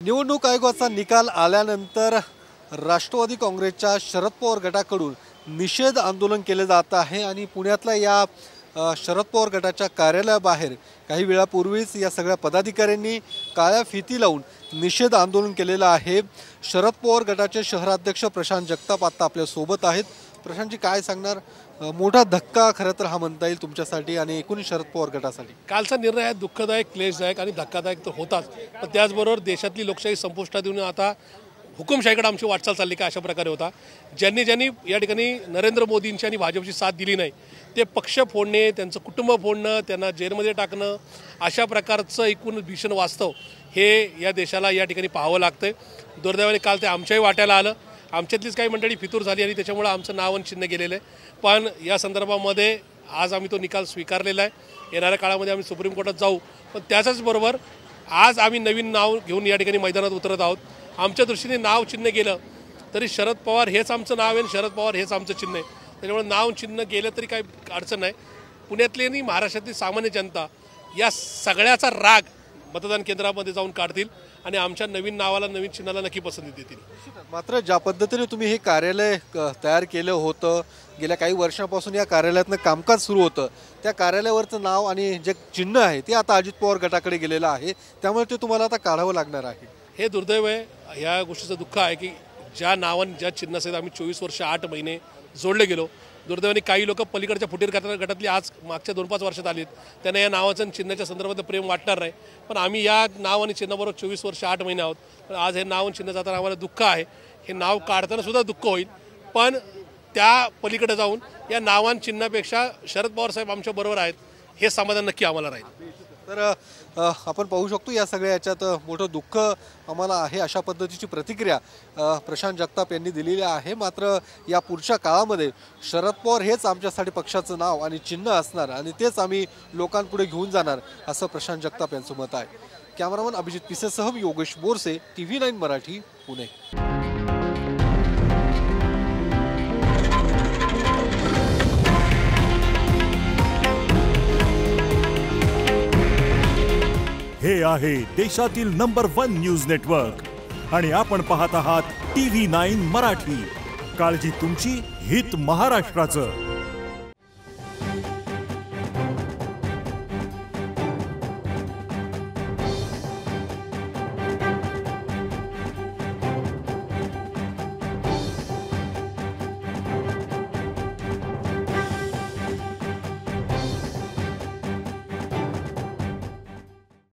निवडणूक आयोगाचा निकाल आल्यानंतर राष्ट्रवादी काँग्रेसच्या शरद पवार गटाकडून निषेध आंदोलन केले जात आहे आणि पुण्यातल्या या शरद पवार गटाच्या कार्यालयाबाहेर काही वेळापूर्वीच या सगळ्या पदाधिकाऱ्यांनी काळ्या फिती लावून निषेध आंदोलन केलेलं आहे। शरद पवार गटाचे शहराध्यक्ष प्रशांत जगताप आता आपल्या सोबत आहेत। प्रशांतजी काय सांगणार? मोठा धक्का खरं तर हा म्हणता येईल तुमच्यासाठी आणि एकूण शरद पवार गटासाठी। कालचा निर्णय आहे दुःखदायक, क्लेशदायक आणि धक्कादायक तर होताच, पण त्याचबरोबर देशातली लोकशाही संपुष्टात येऊन आता हुकुमशाहीकडे आमची वाटचाल चालली का अशा प्रकारे होता। ज्यांनी या ठिकाणी नरेंद्र मोदींची आणि भाजपची साथ दिली नाही ते पक्ष फोडणे, त्यांचं कुटुंब फोडणं, त्यांना जेलमध्ये टाकणं अशा प्रकारचं एकूण भीषण वास्तव हे या देशाला या ठिकाणी पाहावं लागतंय। दुर्दैवाने काल ते आमच्याही वाट्याला आलं, आमच्यातलीच काही मंडळी फितूर झाली आणि त्याच्यामुळे आमचं नाव आणि चिन्ह गेलेलं आहे। पण या संदर्भामध्ये आज आम्ही तो निकाल स्वीकारलेला आहे। येणाऱ्या काळामध्ये आम्ही सुप्रीम कोर्टात जाऊ, पण त्याच्याच बरोबर आज आम्ही नवीन नाव घेऊन या ठिकाणी मैदानात उतरत आहोत। आमच्या दृष्टीने नाव चिन्ह गेलं तरी शरद पवार हेच आमचं नाव आहे आणि शरद पवार हेच आमचं चिन्ह आहे, त्याच्यामुळे नाव चिन्ह गेलं तरी काही अडचण नाही। पुण्यातली आणि महाराष्ट्रातली सामान्य जनता या सगळ्याचा राग मतदान केंद्रामध्ये जाऊन काढतील आणि आमच्या नवीन नावाला, नवीन चिन्हाला नक्की पसंती देतील। मात्र ज्या पद्धतीने तुम्ही हे कार्यालय तयार केलं होतं, गेल्या काही वर्षांपासून या कार्यालयातनं कामकाज सुरू होतं, त्या कार्यालयावरचं नाव आणि जे चिन्ह आहे ते आता अजित पवार गटाकडे गेलेलं आहे, त्यामुळे ते तुम्हाला आता काढावं लागणार आहे। हे दुर्दैव आहे। या गोष्टीचं दुःख आहे की ज्या नावाने, ज्या चिन्हासहित आम्ही 24 वर्ष 8 महिने जोडले गेलो, दुर्दैवाने काही लोक पलीकडच्या फुटीर गटातली आज मागच्या 2-5 वर्षात आलीत, त्यांना या नावाचं आणि चिन्हाच्या संदर्भात प्रेम वाटणार नाही। पण आम्ही या नाव आणि चिन्हाबरोबर 24 वर्ष 8 महिने आहोत, पण आज हे नाव आणि चिन्ह जाताना आम्हाला दुःख आहे। हे नाव काढताना सुद्धा दुःख होईल, पण त्या पलीकडे जाऊन या नावान चिन्हापेक्षा शरद पवार साहेब आमच्या बरोबर आहेत हे समाधान नक्की आम्हाला राहील। तर आपण पाहू शकतो या सगळ्या याच्यात मोठं दुःख आम्हाला आहे, अशा पद्धतीची प्रतिक्रिया प्रशांत जगताप यांनी दिलेली आहे। मात्र या पुढच्या काळामध्ये शरद पवार हेच आमच्यासाठी पक्षाचं नाव आणि चिन्ह असणार आणि तेच आम्ही लोकांपुढे घेऊन जाणार असं प्रशांत जगताप यांचं मत आहे। कॅमेरामन अभिजित पिसेसह योगेश बोरसे, TV9 मराठी, पुणे। हे आहे देशातील नंबर 1 न्यूज नेटवर्क आणि आपण पाहत आहात TV9 मराठी। काळजी तुमची, हित महाराष्ट्राचं।